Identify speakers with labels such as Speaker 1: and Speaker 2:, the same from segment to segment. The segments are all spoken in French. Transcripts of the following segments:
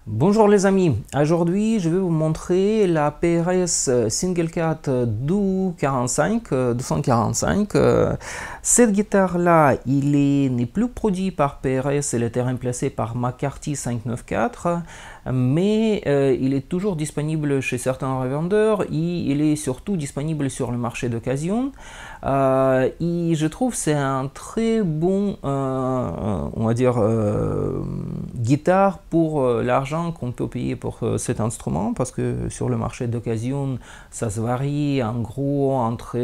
Speaker 1: Bonjour les amis, aujourd'hui je vais vous montrer la PRS SingleCat 245. Cette guitare là, n'est plus produit par PRS, elle a été remplacée par McCarthy 594, mais il est toujours disponible chez certains revendeurs et il est surtout disponible sur le marché d'occasion. Et je trouve que c'est un très bon on va dire guitare pour l'argent qu'on peut payer pour cet instrument, parce que sur le marché d'occasion ça se varie en gros entre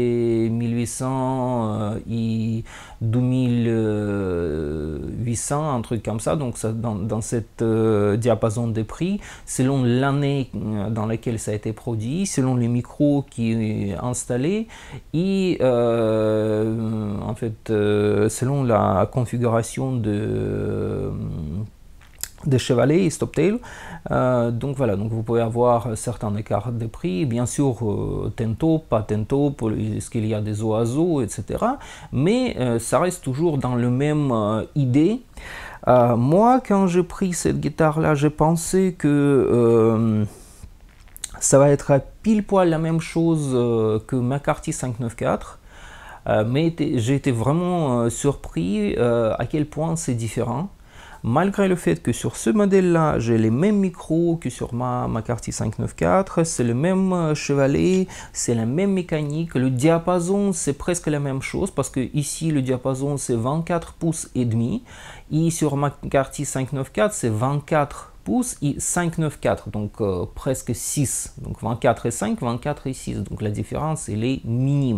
Speaker 1: 1800 et 2800, un truc comme ça, donc ça, dans cette diapason de prix selon l'année dans laquelle ça a été produit, selon les micros qui est installé et en fait selon la configuration de chevalet et stoptail. Donc voilà, donc vous pouvez avoir certains écarts de prix, bien sûr tento, pas tento, est-ce qu'il y a des oiseaux, etc. Mais ça reste toujours dans le même idée. Moi, quand j'ai pris cette guitare-là, j'ai pensé que ça va être pile poil la même chose que McCarthy 594. Mais j'ai été vraiment surpris à quel point c'est différent. Malgré le fait que sur ce modèle-là, j'ai les mêmes micros que sur ma McCarthy 594, c'est le même chevalet, c'est la même mécanique, le diapason c'est presque la même chose parce que ici le diapason c'est 24 pouces et demi et sur McCarthy 594 c'est 24 pouces et 594, donc presque 6, donc 24 et 5, 24 et 6, donc la différence elle est minime.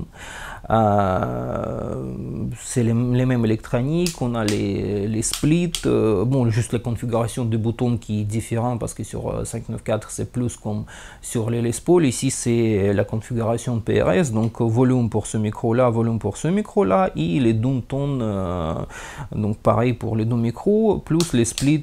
Speaker 1: C'est les mêmes électroniques, on a les splits, bon juste la configuration des boutons qui est différente parce que sur 594 c'est plus comme sur les Les Paul, ici c'est la configuration PRS, donc volume pour ce micro là, volume pour ce micro là, et les doom tones, donc pareil pour les deux micros, plus les splits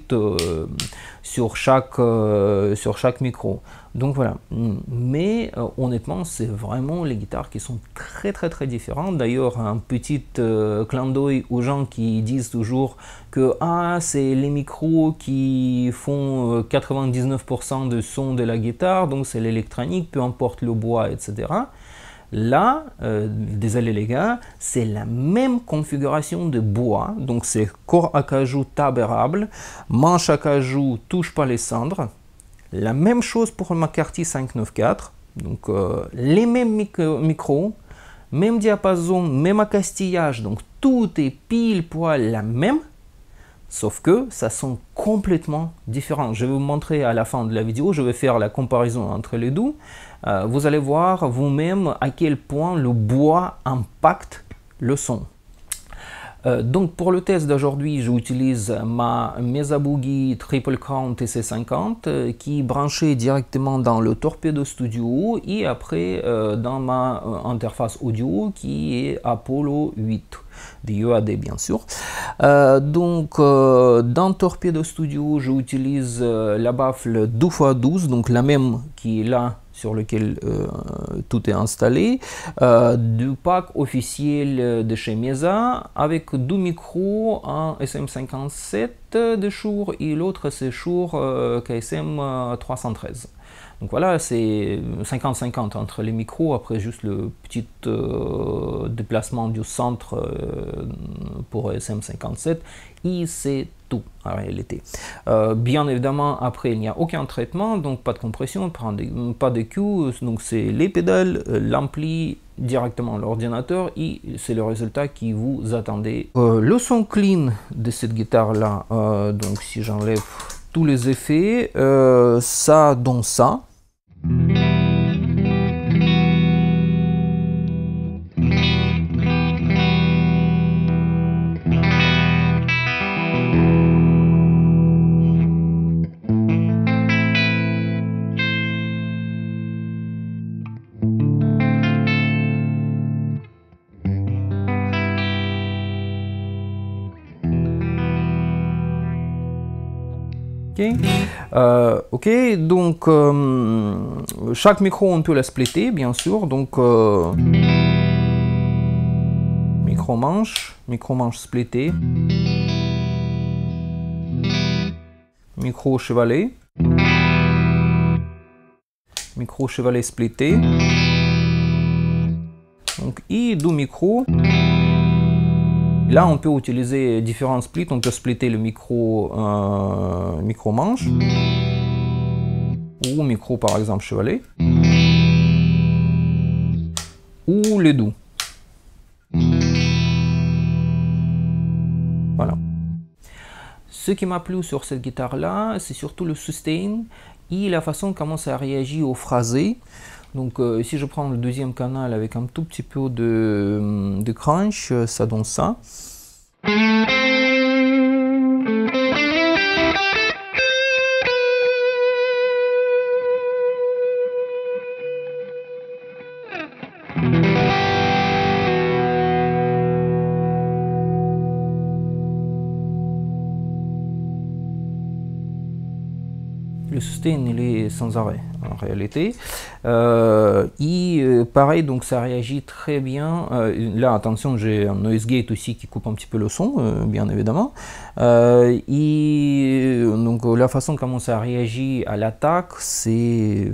Speaker 1: sur chaque micro. Donc voilà, mais honnêtement c'est vraiment les guitares qui sont très différentes. D'ailleurs un petit clin d'œil aux gens qui disent toujours que c'est les micros qui font 99% de son de la guitare, donc c'est l'électronique, peu importe le bois, etc. Là, désolé les gars, c'est la même configuration de bois, donc c'est corps à cajou tabérable, manche à cajou touche pas les cendres. La même chose pour le McCarthy 594, donc les mêmes micros, même diapason, même accastillage, donc tout est pile poil la même, sauf que ça sont complètement différents. Je vais vous montrer à la fin de la vidéo, je vais faire la comparaison entre les deux. Vous allez voir vous-même à quel point le bois impacte le son. Donc pour le test d'aujourd'hui, j'utilise ma Mesa Boogie Triple Crown TC50 qui est branchée directement dans le Torpedo Studio et après dans ma interface audio qui est Apollo 8 de UAD bien sûr. Donc dans Torpedo Studio, j'utilise la baffle 2x12, donc la même qui est là sur lequel tout est installé, du pack officiel de chez Mesa avec deux micros, un SM57 de Shure et l'autre c'est Shure KSM 313. Donc voilà, c'est 50-50 entre les micros, après juste le petit déplacement du centre pour SM57 et c'est tout en réalité. Bien évidemment, après il n'y a aucun traitement, donc pas de compression, pas de Q, donc c'est les pédales, l'ampli directement l'ordinateur et c'est le résultat qui vous attendez. Le son clean de cette guitare là, donc si j'enlève tous les effets, ça donne ça. Ok, donc chaque micro on peut la splitter bien sûr, donc micro manche splitté, micro chevalet, micro chevalet splitté, donc, et deux micros. Là, on peut utiliser différents splits. On peut splitter le micro manche ou micro par exemple chevalet ou les deux. Voilà. Ce qui m'a plu sur cette guitare-là, c'est surtout le sustain et la façon comment ça réagit au phrasé. Donc si je prends le deuxième canal avec un tout petit peu de crunch, ça donne ça. Le sustain il est sans arrêt en réalité pareil, donc ça réagit très bien. Là attention, j'ai un noise gate aussi qui coupe un petit peu le son, bien évidemment, donc la façon comment ça réagit à l'attaque, c'est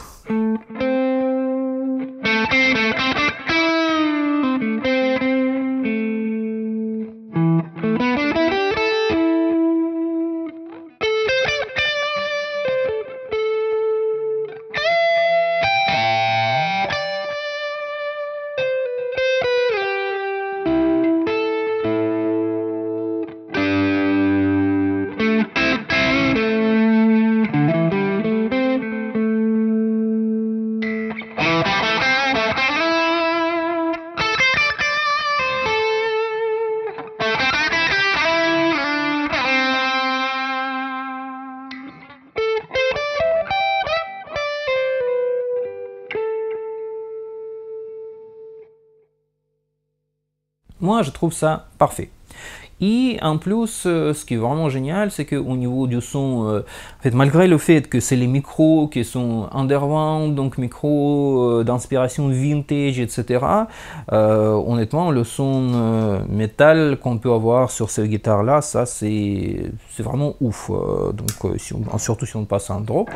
Speaker 1: moi je trouve ça parfait. Et en plus, ce qui est vraiment génial, c'est qu'au niveau du son, en fait, malgré le fait que c'est les micros qui sont underground, donc micros d'inspiration vintage, etc., honnêtement, le son métal qu'on peut avoir sur cette guitare-là, ça c'est vraiment ouf. Donc, surtout si on passe un drop.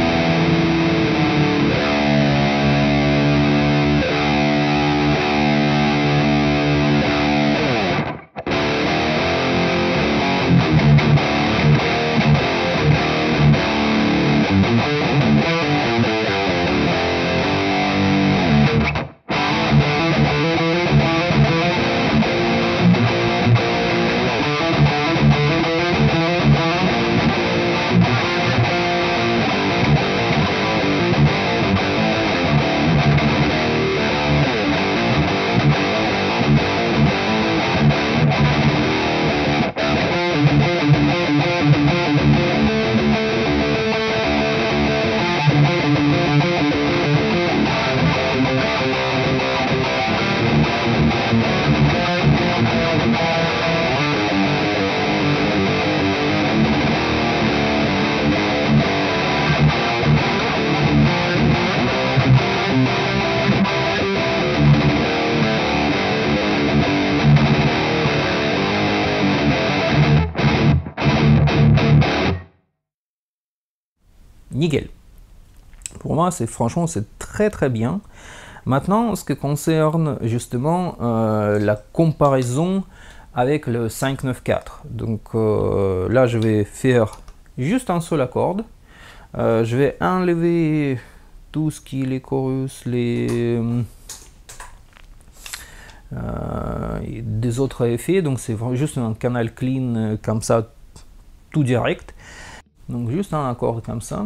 Speaker 1: Nickel. Pour moi, franchement, c'est très très bien. Maintenant, ce qui concerne justement la comparaison avec le 594. Donc là, je vais faire juste un seul accord. Je vais enlever tout ce qui est les chorus, des autres effets. Donc c'est juste un canal clean comme ça, tout direct. Donc juste un accord comme ça.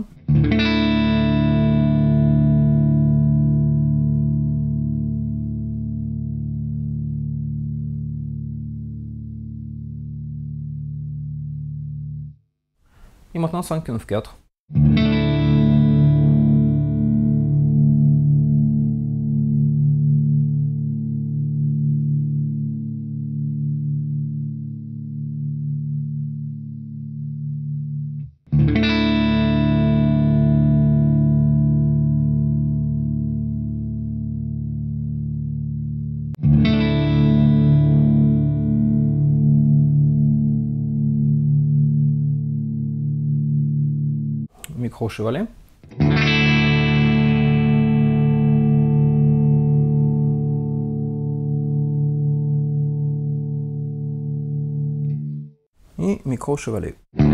Speaker 1: Et maintenant 594. micro Chevrolet. Et micro Chevrolet.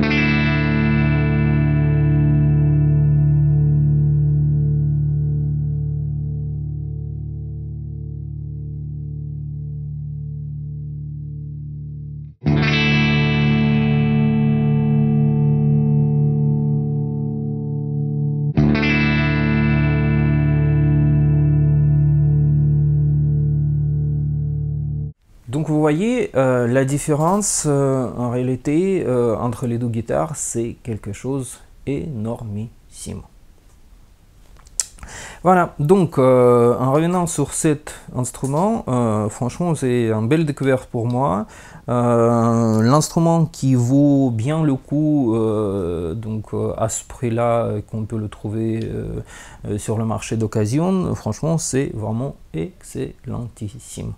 Speaker 1: Donc vous voyez, la différence en réalité entre les deux guitares, c'est quelque chose d'énormissime. Voilà, donc en revenant sur cet instrument, franchement c'est une belle découverte pour moi. L'instrument qui vaut bien le coup, donc à ce prix-là, qu'on peut le trouver sur le marché d'occasion, franchement c'est vraiment excellentissime.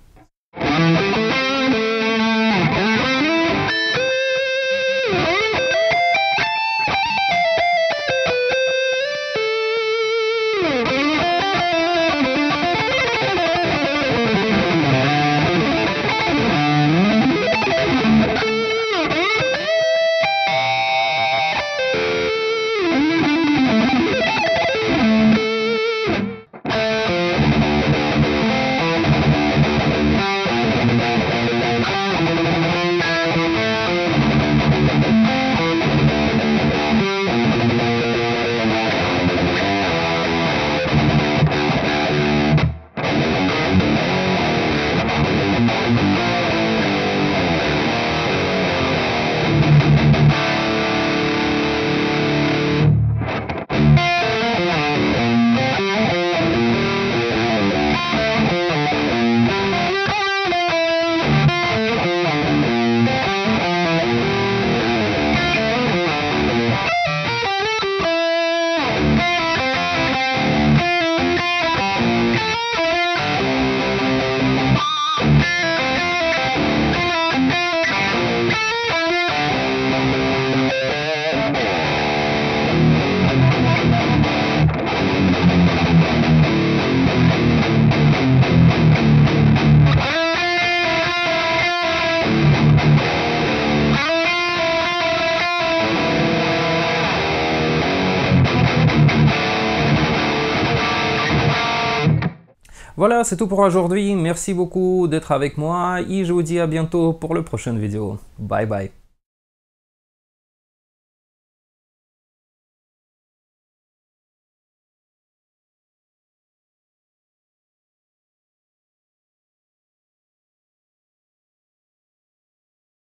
Speaker 1: Voilà, c'est tout pour aujourd'hui. Merci beaucoup d'être avec moi et je vous dis à bientôt pour la prochaine vidéo. Bye bye.